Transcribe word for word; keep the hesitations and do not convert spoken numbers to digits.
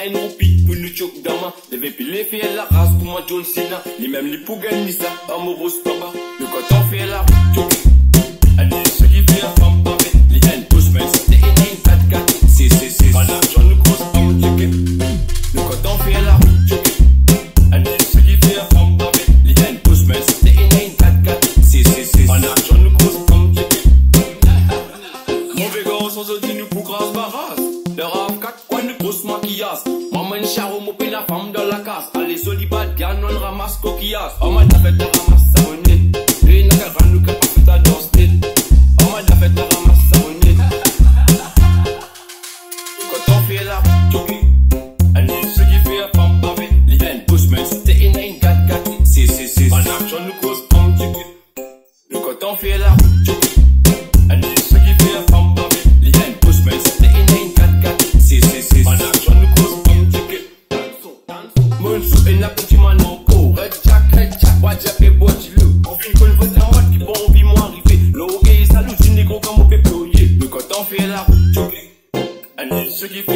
une roupie pour nous choc d'ama. Les vépilés fait la race pour moi John Cena. Les mêmes les pour gagner ça, amoureux papa. Le coton fait la choc. Allez, ceux qui fait la femme pavé. Les haines poussent, mais c'était une quatre quatre. C'est, c'est, c'est. En argent, nous grosse homme checké. Le coton fait la choc. Allez, ceux qui fait la femme pavé. Les haines poussent, mais c'était une quatre quatre. C'est, c'est, c'est. En argent, nous grosse homme checké. Mauvais gars, sans se dire nous pour grâce barrage. Le rave quatre coins de grosse maquillage. Maman charo m'a pris la femme dans la casse. Allez, solibat, gagne, on ramasse coquillage. Oh, ma ta fête de ramasse sa monnaie. Et n'a qu'à rendre que pas fait à danser. Oh, ma ta fête de ramasse sa monnaie. Quand on fait la choquée, allez, ceux qui fait la femme pavé. Les haines poussent, mais c'était une haine quatre quatre. C'est, c'est, c'est. En action, nous cause comme checké. Le quand on fait la choquée, allez, ceux qui fait la femme pavé. Les haines poussent, mais c'était une haine quatre quatre. C'est, c'est, c'est. En action, nous cause comme checké. Mon sou et la petite manoko. Red Jack, Red Jack, Wajap et Boachilou. On finit qu'on voit un mode qui bon, on vit moi arriver. L'orgueil, salut, c'est négro comme on peut ployer. Le quand on fait la choquée, allez, ceux qui fait